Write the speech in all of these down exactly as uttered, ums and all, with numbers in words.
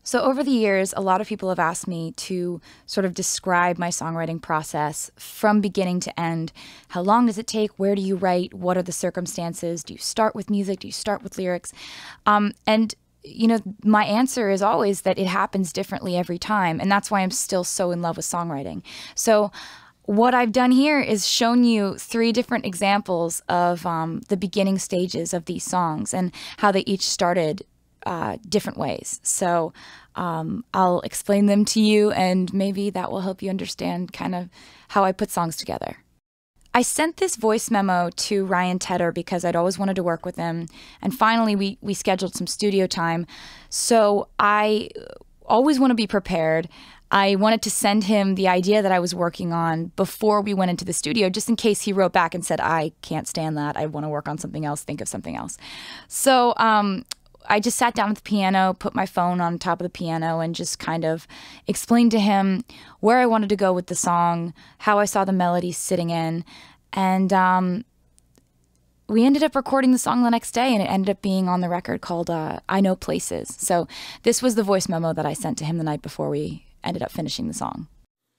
So over the years, a lot of people have asked me to sort of describe my songwriting process from beginning to end. How long does it take? Where do you write? What are the circumstances? Do you start with music? Do you start with lyrics? Um, and, you know, my answer is always that it happens differently every time. And that's why I'm still so in love with songwriting. So what I've done here is shown you three different examples of um, the beginning stages of these songs and how they each started Uh, different ways. So um, I'll explain them to you, and maybe that will help you understand kind of how I put songs together. I sent this voice memo to Ryan Tedder because I'd always wanted to work with him, and finally we, we scheduled some studio time. So I always want to be prepared. I wanted to send him the idea that I was working on before we went into the studio, just in case he wrote back and said, I can't stand that, I want to work on something else, think of something else. So um, I just sat down at the piano, put my phone on top of the piano, and just kind of explained to him where I wanted to go with the song, how I saw the melody sitting in. And um, we ended up recording the song the next day, and it ended up being on the record called uh, I Know Places. So this was the voice memo that I sent to him the night before we ended up finishing the song.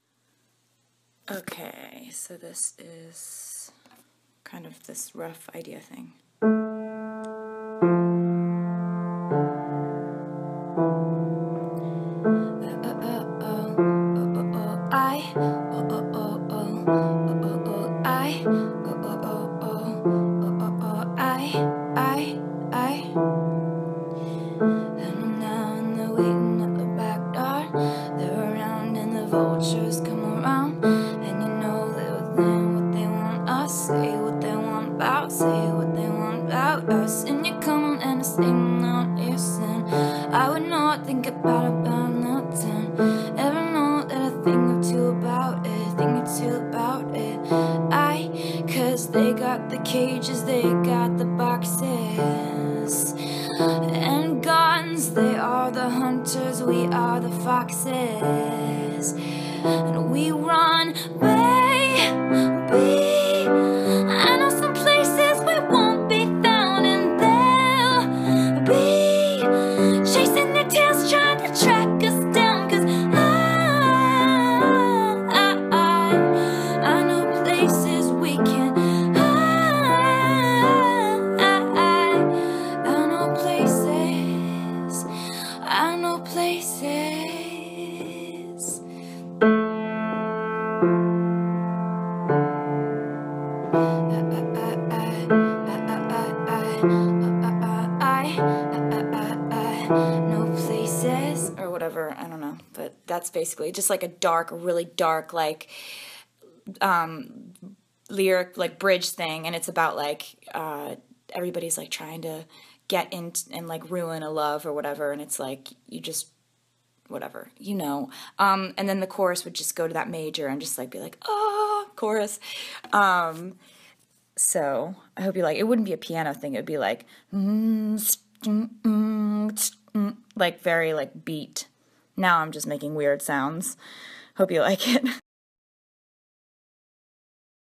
Okay, so this is kind of this rough idea thing. Vultures come around, and you know they're within what they want us. Say what they want about, say what they want about us. And you come and I sing out your sin. I would not think about about nothing. Ever know that I think or two about it, think or two about it. I, cause they got the cages, they got the boxes and guns. They are the hunters, we are the foxes. And we run, baby. I know some places we won't be found, and they'll be chasing their tails, trying to track us down. Cause I, I, I, I know places we can hide. I, I, I know places, I know places. No places, or whatever, I don't know, but that's basically just like a dark, really dark, like um lyric, like bridge thing, and it's about like uh everybody's like trying to get in and like ruin a love or whatever, and it's like you just whatever, you know. Um and then the chorus would just go to that major and just like be like, oh, chorus. Um so I hope you like it. Wouldn't be a piano thing, it would be like mm, mm, mm, mm, like very like beat. Now I'm just making weird sounds. Hope you like it.